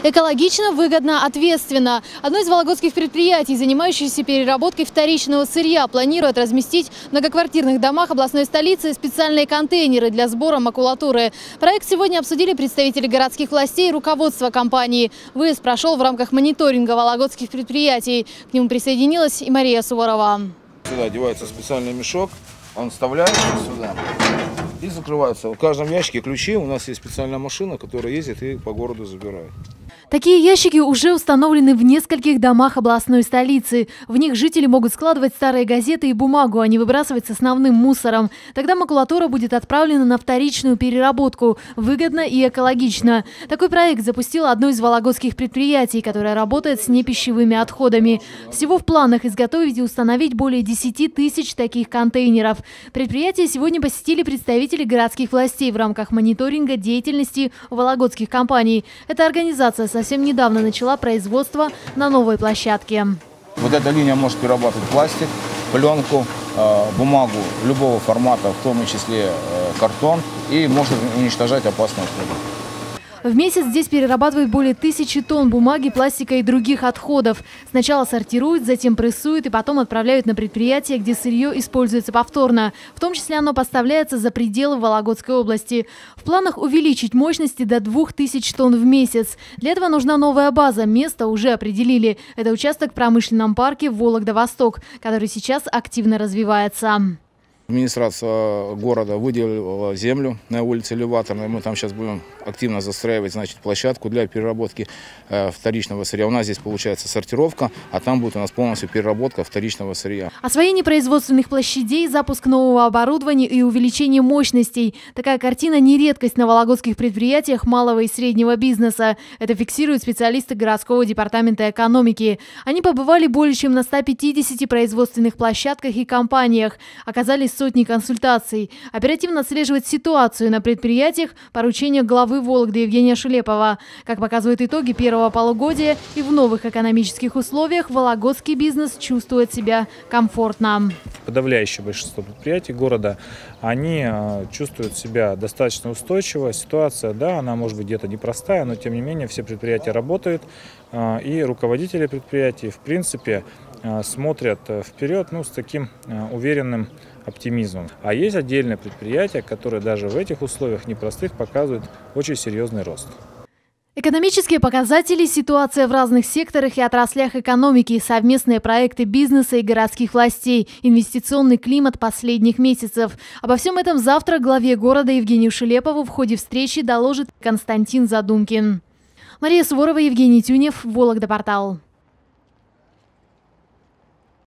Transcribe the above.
Экологично, выгодно, ответственно. Одно из вологодских предприятий, занимающееся переработкой вторичного сырья, планирует разместить в многоквартирных домах областной столицы специальные контейнеры для сбора макулатуры. Проект сегодня обсудили представители городских властей и руководства компании. Выезд прошел в рамках мониторинга вологодских предприятий. К нему присоединилась и Мария Суворова. Сюда одевается специальный мешок, он вставляется сюда и закрывается. В каждом ящике ключи, у нас есть специальная машина, которая ездит и по городу забирает. Такие ящики уже установлены в нескольких домах областной столицы. В них жители могут складывать старые газеты и бумагу, а не выбрасывать с основным мусором. Тогда макулатура будет отправлена на вторичную переработку. Выгодно и экологично. Такой проект запустило одно из вологодских предприятий, которое работает с непищевыми отходами. Всего в планах изготовить и установить более 10 тысяч таких контейнеров. Предприятие сегодня посетили представители городских властей в рамках мониторинга деятельности вологодских компаний. Эта организация совсем недавно начала производство на новой площадке. Вот эта линия может перерабатывать пластик, пленку, бумагу любого формата, в том числе картон, и может уничтожать опасные отходы. В месяц здесь перерабатывают более 1000 тонн бумаги, пластика и других отходов. Сначала сортируют, затем прессуют и потом отправляют на предприятие, где сырье используется повторно. В том числе оно поставляется за пределы Вологодской области. В планах увеличить мощности до 2000 тонн в месяц. Для этого нужна новая база. Место уже определили. Это участок в промышленном парке Вологда-Восток, который сейчас активно развивается. Администрация города выделила землю на улице Элеваторной. Мы там сейчас будем активно застраивать, значит, площадку для переработки вторичного сырья. У нас здесь получается сортировка, а там будет у нас полностью переработка вторичного сырья. Освоение производственных площадей, запуск нового оборудования и увеличение мощностей. Такая картина не редкость на вологодских предприятиях малого и среднего бизнеса. Это фиксируют специалисты городского департамента экономики. Они побывали более чем на 150 производственных площадках и компаниях. Оказались сотни консультаций. Оперативно отслеживать ситуацию на предприятиях – поручение главы Вологды Евгения Шелепова. Как показывают итоги первого полугодия, и в новых экономических условиях вологодский бизнес чувствует себя комфортно. Подавляющее большинство предприятий города, они чувствуют себя достаточно устойчиво. Ситуация, да, она может быть где-то непростая, но тем не менее все предприятия работают. И руководители предприятий, в принципе, смотрят вперед, с таким уверенным оптимизмом. А есть отдельные предприятия, которые даже в этих условиях непростых показывают очень серьезный рост. Экономические показатели, ситуация в разных секторах и отраслях экономики, совместные проекты бизнеса и городских властей, инвестиционный климат последних месяцев. Обо всем этом завтра главе города Евгению Шелепову в ходе встречи доложит Константин Задумкин. Мария Суворова, Евгений Тюнев, Вологда Портал.